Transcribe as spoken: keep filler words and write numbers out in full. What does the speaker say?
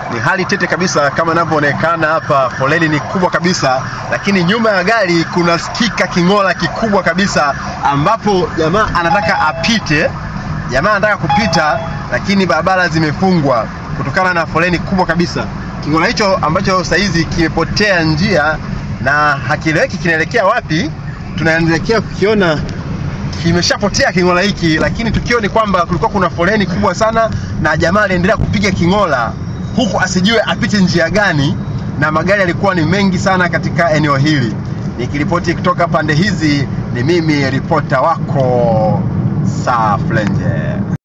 Ni hali tete kabisa kama inavyoonekana hapa, foleni ni kubwa kabisa, lakini nyuma ya gari kuna sikika kingola kikubwa kabisa ambapo jamaa anataka apite. Jamaa anataka kupita lakini barabara zimefungwa kutokana na foleni kubwa kabisa. Kingola hicho ambacho saizi kimepotea njia na hakieleweki kinaelekea wapi. Tunaendelea kukiona kimeshapotea kingola hiki, lakini tukio ni kwamba kulikuwa kuna foleni kubwa sana na jamaa aliendelea kupiga kingola huku asijue apite njia gani, na magari yalikuwa ni mengi sana katika eneo hili. Nikiripoti kutoka pande hizi, ni mimi ripota wako Saflenje.